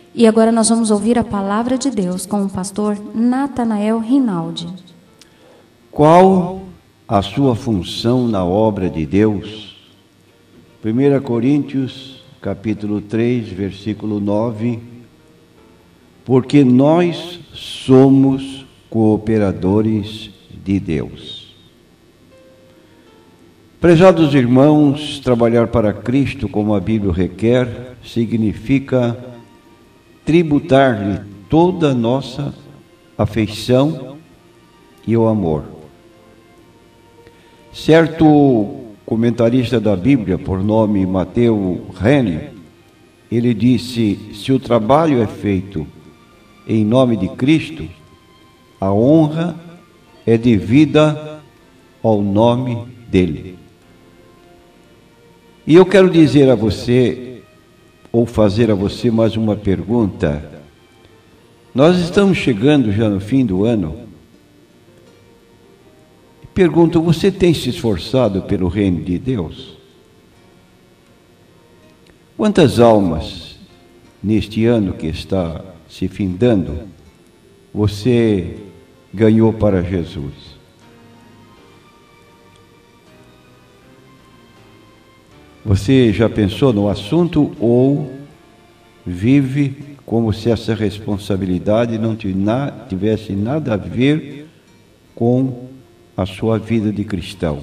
E agora nós vamos ouvir a palavra de Deus com o pastor Natanael Rinaldi. Qual a sua função na obra de Deus? 1 Coríntios, capítulo 3, versículo 9. Porque nós somos cooperadores de Deus. Prezados irmãos, trabalhar para Cristo, como a Bíblia requer, significa tributar-lhe toda a nossa afeição e o amor. Certo comentarista da Bíblia, por nome Matthew Henry, ele disse: se o trabalho é feito em nome de Cristo, a honra é devida ao nome dele. E eu quero dizer a você, ou fazer a você mais uma pergunta. Nós estamos chegando já no fim do ano. Pergunto, você tem se esforçado pelo reino de Deus? Quantas almas neste ano que está se findando você ganhou para Jesus? Você já pensou no assunto ou vive como se essa responsabilidade não tivesse nada a ver com a sua vida de cristão?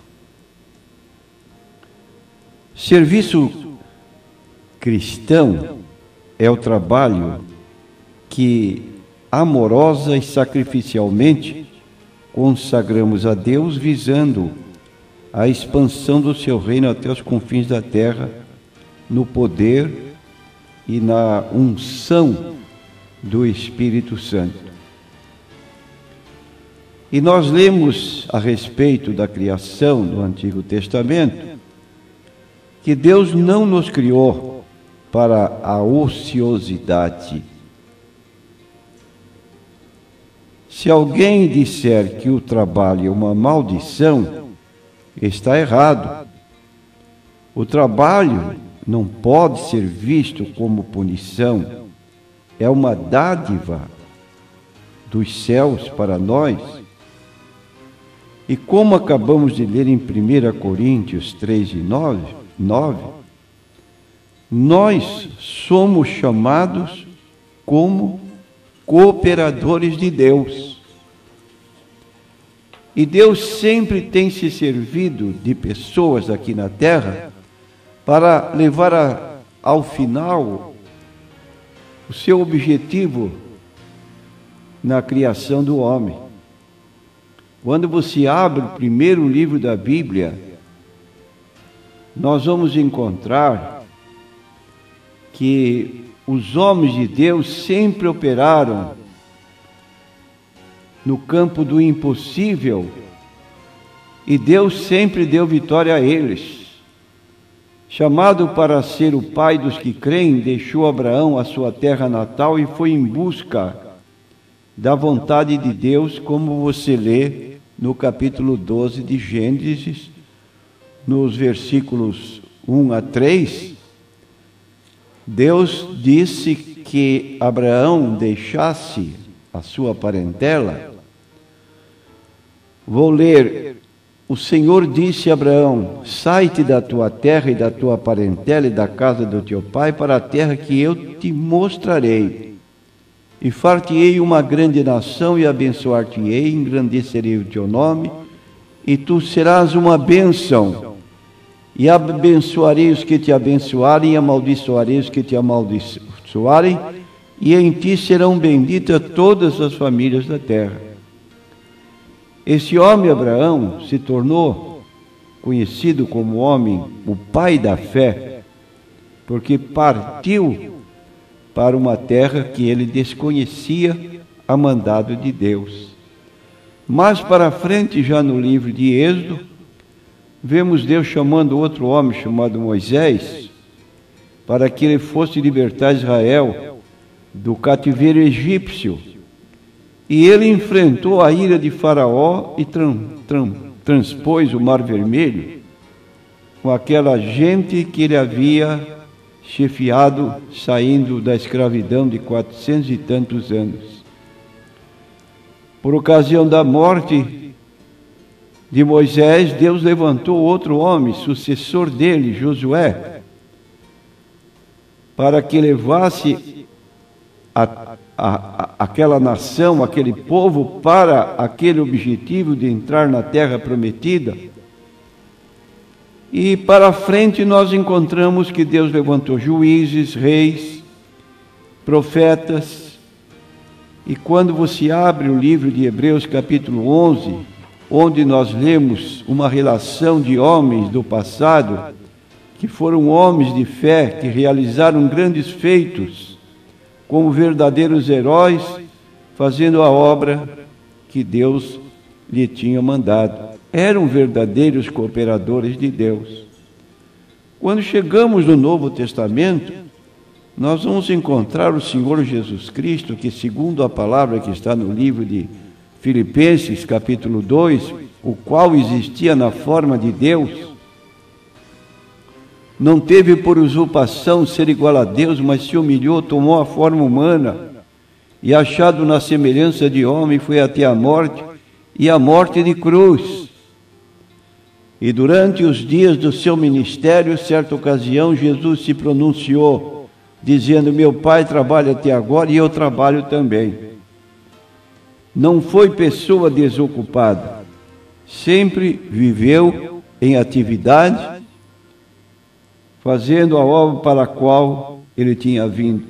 Serviço cristão é o trabalho que amorosa e sacrificialmente consagramos a Deus, visando a expansão do seu reino até os confins da terra, no poder e na unção do Espírito Santo. E nós lemos a respeito da criação do Antigo Testamento que Deus não nos criou para a ociosidade. Se alguém disser que o trabalho é uma maldição, está errado. O trabalho não pode ser visto como punição, é uma dádiva dos céus para nós. E como acabamos de ler em 1 Coríntios 3 e 9, nós somos chamados como cooperadores de Deus. E Deus sempre tem se servido de pessoas aqui na terra para levar ao final o seu objetivo na criação do homem. Quando você abre o primeiro livro da Bíblia, nós vamos encontrar que os homens de Deus sempre operaram no campo do impossível, e Deus sempre deu vitória a eles. Chamado para ser o pai dos que creem, deixou Abraão a sua terra natal e foi em busca da vontade de Deus, como você lê no capítulo 12 de Gênesis, nos versículos 1 a 3. Deus disse que Abraão deixasse a sua parentela. Vou ler: o Senhor disse a Abraão: sai-te da tua terra e da tua parentela e da casa do teu pai para a terra que eu te mostrarei. E far-te-ei uma grande nação e abençoar-te-ei, engrandecerei o teu nome, e tu serás uma bênção. E abençoarei os que te abençoarem, e amaldiçoarei os que te amaldiçoarem, e em ti serão benditas todas as famílias da terra. Esse homem, Abraão, se tornou conhecido como homem, o pai da fé, porque partiu para uma terra que ele desconhecia a mandado de Deus. Mais para frente, já no livro de Êxodo, vemos Deus chamando outro homem chamado Moisés para que ele fosse libertar Israel do cativeiro egípcio. E ele enfrentou a ira de Faraó e transpôs o Mar Vermelho com aquela gente que ele havia chefiado, saindo da escravidão de 400 e tantos anos. Por ocasião da morte de Moisés, Deus levantou outro homem, sucessor dele, Josué, para que levasse aquela nação, aquele povo, para aquele objetivo de entrar na terra prometida. E para frente nós encontramos que Deus levantou juízes, reis, profetas. E quando você abre o livro de Hebreus capítulo 11, onde nós lemos uma relação de homens do passado, que foram homens de fé, que realizaram grandes feitos, como verdadeiros heróis, fazendo a obra que Deus lhe tinha mandado. Eram verdadeiros cooperadores de Deus. Quando chegamos no Novo Testamento, nós vamos encontrar o Senhor Jesus Cristo, que segundo a palavra que está no livro de Filipenses, capítulo 2, o qual existia na forma de Deus, não teve por usurpação ser igual a Deus, mas se humilhou, tomou a forma humana, e achado na semelhança de homem, foi até a morte, e a morte de cruz. E durante os dias do seu ministério, certa ocasião, Jesus se pronunciou, dizendo: meu Pai trabalha até agora e eu trabalho também. Não foi pessoa desocupada, sempre viveu em atividade, fazendo a obra para a qual ele tinha vindo.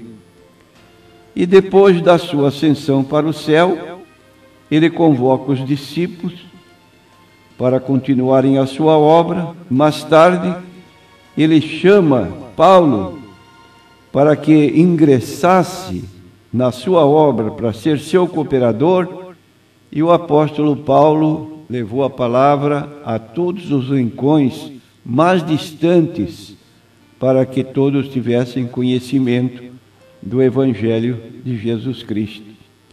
E depois da sua ascensão para o céu, ele convoca os discípulos para continuarem a sua obra. Mais tarde, ele chama Paulo para que ingressasse na sua obra, para ser seu cooperador, e o apóstolo Paulo levou a palavra a todos os rincões mais distantes, para que todos tivessem conhecimento do Evangelho de Jesus Cristo.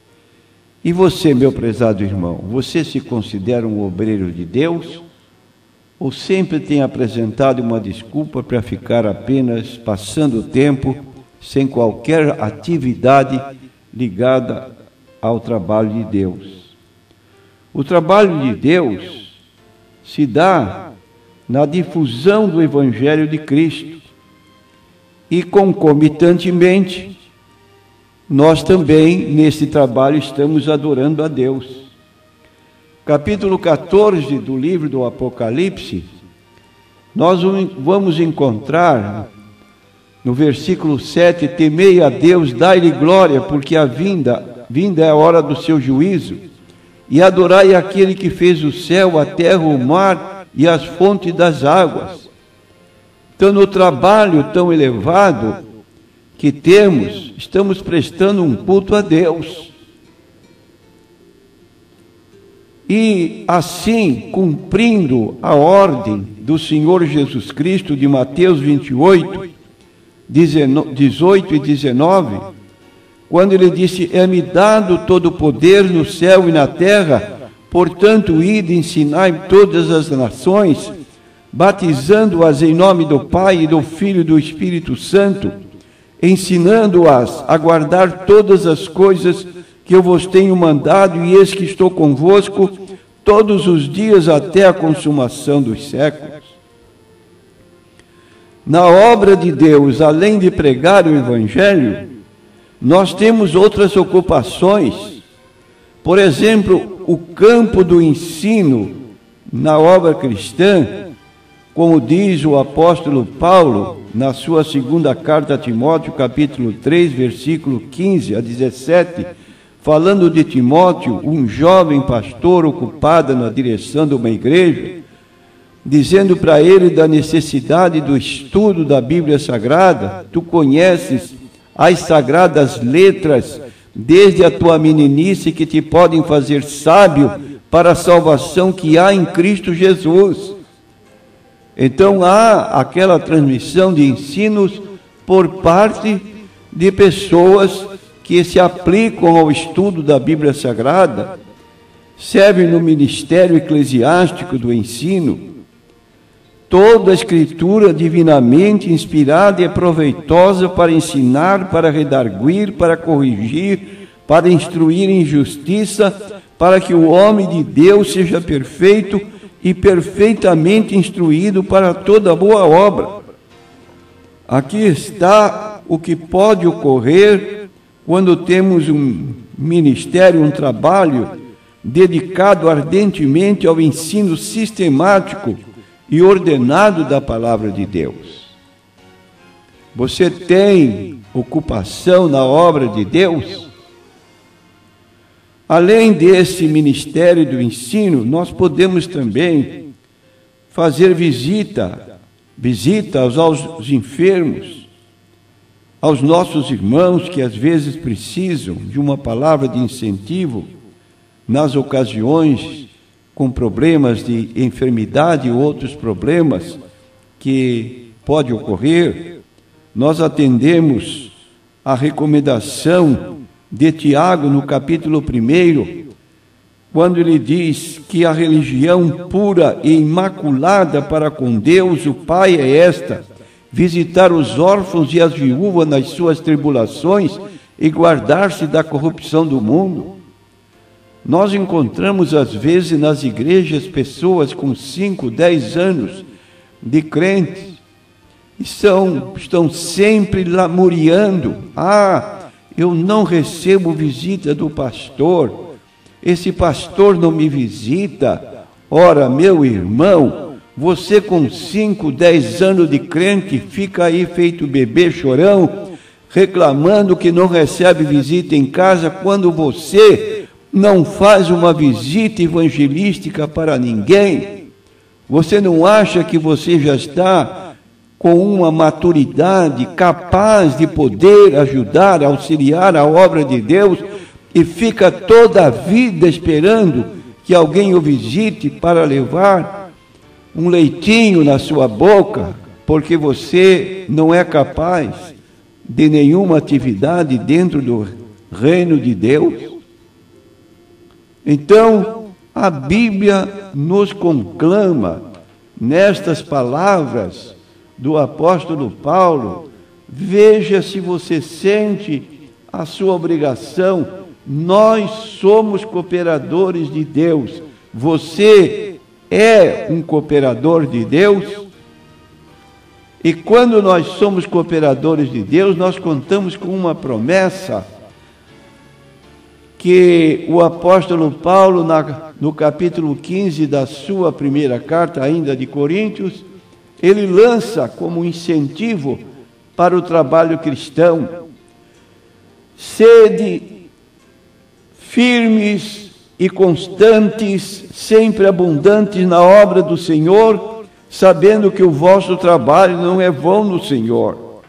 E você, meu prezado irmão, você se considera um obreiro de Deus? Ou sempre tem apresentado uma desculpa para ficar apenas passando o tempo sem qualquer atividade ligada ao trabalho de Deus? O trabalho de Deus se dá na difusão do Evangelho de Cristo e, concomitantemente, nós também, nesse trabalho, estamos adorando a Deus. Capítulo 14 do livro do Apocalipse, nós vamos encontrar, no versículo 7, temei a Deus, dai-lhe glória, porque a vinda é a hora do seu juízo, e adorai aquele que fez o céu, a terra, o mar e as fontes das águas. Então, no trabalho tão elevado que temos, estamos prestando um culto a Deus. E assim, cumprindo a ordem do Senhor Jesus Cristo de Mateus 28, 18 e 19, quando ele disse: é-me dado todo o poder no céu e na terra, portanto, ide e ensinai todas as nações, batizando-as em nome do Pai e do Filho e do Espírito Santo, ensinando-as a guardar todas as coisas que eu vos tenho mandado, e eis que estou convosco todos os dias até a consumação dos séculos. Na obra de Deus, além de pregar o Evangelho, nós temos outras ocupações. Por exemplo, o campo do ensino na obra cristã, como diz o apóstolo Paulo na sua segunda carta a Timóteo, capítulo 3, versículo 15 a 17, falando de Timóteo, um jovem pastor ocupado na direção de uma igreja, dizendo para ele da necessidade do estudo da Bíblia Sagrada. Tu conheces as sagradas letras desde a tua meninice, que te podem fazer sábio para a salvação que há em Cristo Jesus. Então há aquela transmissão de ensinos por parte de pessoas que se aplicam ao estudo da Bíblia Sagrada, servem no ministério eclesiástico do ensino. Toda a Escritura divinamente inspirada e proveitosa para ensinar, para redarguir, para corrigir, para instruir em justiça, para que o homem de Deus seja perfeito e perfeitamente instruído para toda boa obra. Aqui está o que pode ocorrer quando temos um ministério, um trabalho dedicado ardentemente ao ensino sistemático e ordenado da palavra de Deus. Você tem ocupação na obra de Deus? Além desse ministério do ensino, nós podemos também fazer visitas aos enfermos, aos nossos irmãos que às vezes precisam de uma palavra de incentivo nas ocasiões com problemas de enfermidade e outros problemas que pode ocorrer. Nós atendemos a recomendação de Tiago no capítulo 1, quando ele diz que a religião pura e imaculada para com Deus, o Pai, é esta: visitar os órfãos e as viúvas nas suas tribulações e guardar-se da corrupção do mundo. Nós encontramos às vezes nas igrejas pessoas com 5, 10 anos de crentes e estão sempre lamuriando: eu não recebo visita do pastor, esse pastor não me visita. Ora, meu irmão, você com 5, 10 anos de crente fica aí feito bebê chorão, reclamando que não recebe visita em casa, quando você não faz uma visita evangelística para ninguém. Você não acha que você já está com uma maturidade capaz de poder ajudar, auxiliar a obra de Deus, e fica toda a vida esperando que alguém o visite para levar um leitinho na sua boca, porque você não é capaz de nenhuma atividade dentro do reino de Deus? Então, a Bíblia nos conclama nestas palavras do apóstolo Paulo: veja se você sente a sua obrigação. Nós somos cooperadores de Deus. Você é um cooperador de Deus? E quando nós somos cooperadores de Deus, nós contamos com uma promessa que o apóstolo Paulo, no capítulo 15 da sua primeira carta, ainda de Coríntios, ele lança como incentivo para o trabalho cristão: sede firmes e constantes, sempre abundantes na obra do Senhor, sabendo que o vosso trabalho não é vão no Senhor.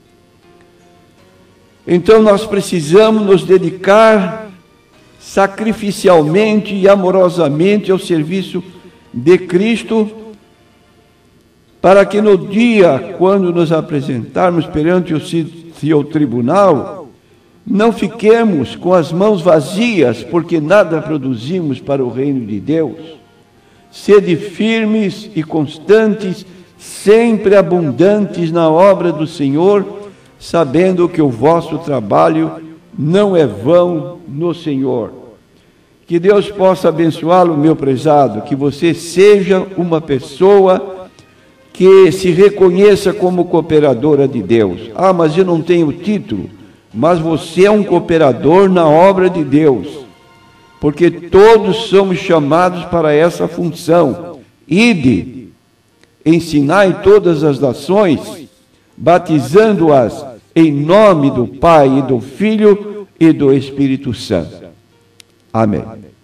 Então nós precisamos nos dedicar sacrificialmente e amorosamente ao serviço de Cristo, para que no dia, quando nos apresentarmos perante o seu tribunal, não fiquemos com as mãos vazias, porque nada produzimos para o reino de Deus. Sede firmes e constantes, sempre abundantes na obra do Senhor, sabendo que o vosso trabalho não é vão no Senhor. Que Deus possa abençoá-lo, meu prezado, que você seja uma pessoa que se reconheça como cooperadora de Deus. Mas eu não tenho título. Mas você é um cooperador na obra de Deus, porque todos somos chamados para essa função. Ide, ensinai todas as nações, batizando-as em nome do Pai e do Filho e do Espírito Santo. Amém.